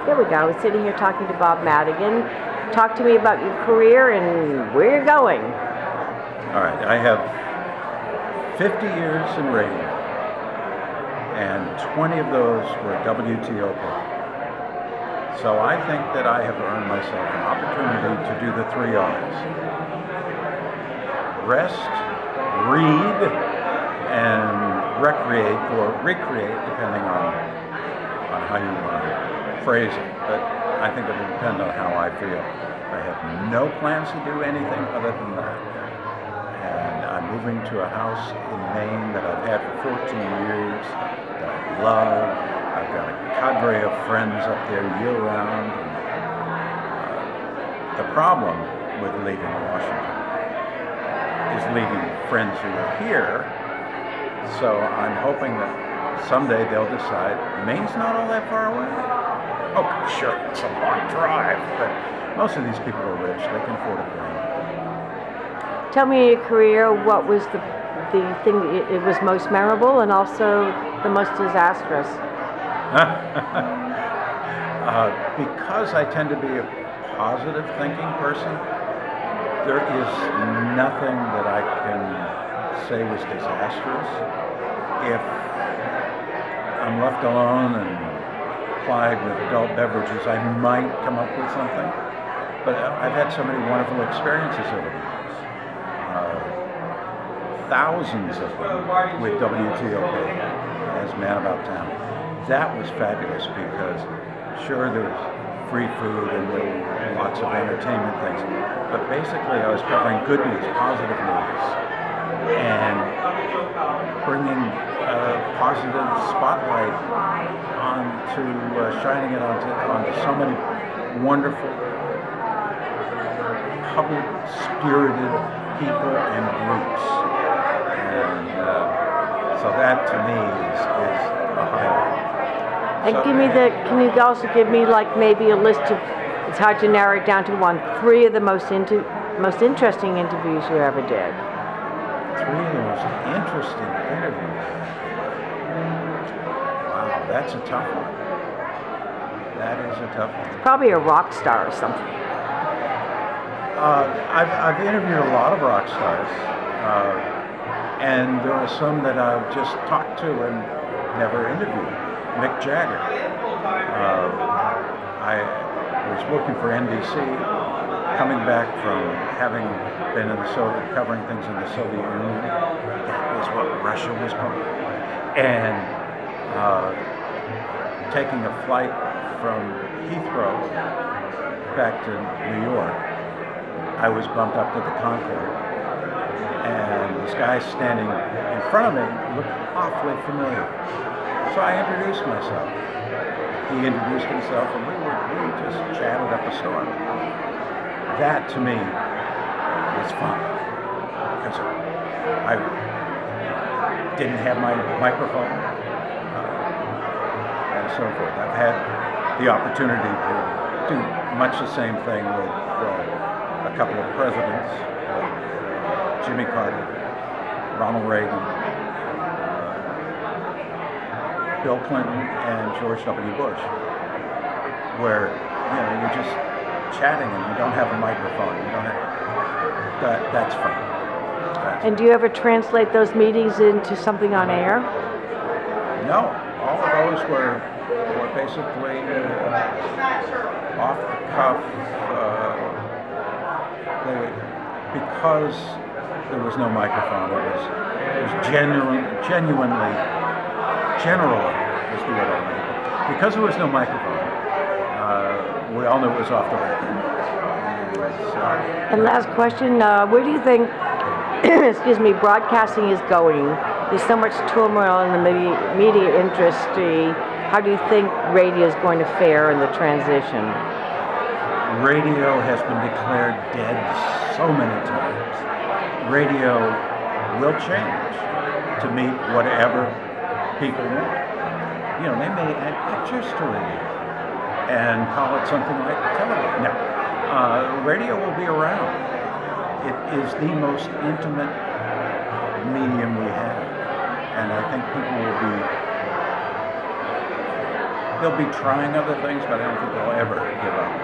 There we go. We're sitting here talking to Bob Madigan. Talk to me about your career and where you're going. All right, I have 50 years in radio, and 20 of those were WTOP. So I think that I have earned myself an opportunity to do the 3 R's. Rest, read, and recreate or recreate, depending on how you want to phrase it. But I think it will depend on how I feel. I have no plans to do anything other than that. And I'm moving to a house in Maine that I've had for 14 years, that I love. I've got a cadre of friends up there year-round. The problem with leaving Washington is leaving friends who are here. So I'm hoping that someday they'll decide Maine's not all that far away. Oh, sure, it's a long drive, but most of these people are rich. They can afford a plane. Tell me your career, what was the thing it was most memorable and also the most disastrous? Because I tend to be a positive thinking person, there is nothing that I can say was disastrous. If I'm left alone and plied with adult beverages, I might come up with something. But I've had so many wonderful experiences over the years. Thousands of them with WTOP as Man About Town. That was fabulous because, sure, there was free food and there were lots of entertainment things, but basically I was covering good news, positive news, and bringing a positive spotlight onto, shining it onto so many wonderful, public-spirited people and groups. And so that, to me, is a highlight. And so, can you also give me like maybe a list of, it's hard to narrow it down to one, 3 of the most interesting interviews you ever did? 3 of the most interesting interviews. Wow, that's a tough one. That is a tough one. Probably a rock star or something. I've interviewed a lot of rock stars, and there are some that I've just talked to and never interviewed. Mick Jagger. I was working for NBC, coming back from having been in covering things in the Soviet Union. That was what Russia was called. And taking a flight from Heathrow back to New York, I was bumped up to the Concorde, and this guy standing in front of me looked awfully familiar. So I introduced myself. He introduced himself, and we just chatted up a storm. That, to me, was fun, because I didn't have my microphone, and so forth. I've had the opportunity to do much the same thing with a couple of presidents, Jimmy Carter, Ronald Reagan, Bill Clinton, and George W. Bush, where you're just chatting and you don't have a microphone. You don't have that's fun. And do you ever translate those meetings into something on air? No, all of those were basically off the cuff. Because there was no microphone, it was generally is the word I mean. Because there was no microphone, we all knew it was off the record. And last question, where do you think, excuse me, broadcasting is going? There's so much turmoil in the media industry. How do you think radio is going to fare in the transition? Radio has been declared dead so many times. Radio will change to meet whatever people want. They may add pictures to radio and call it something like television. No, radio will be around. It is the most intimate medium we have, and I think people will be they'll be trying other things, but I don't think they'll ever give up.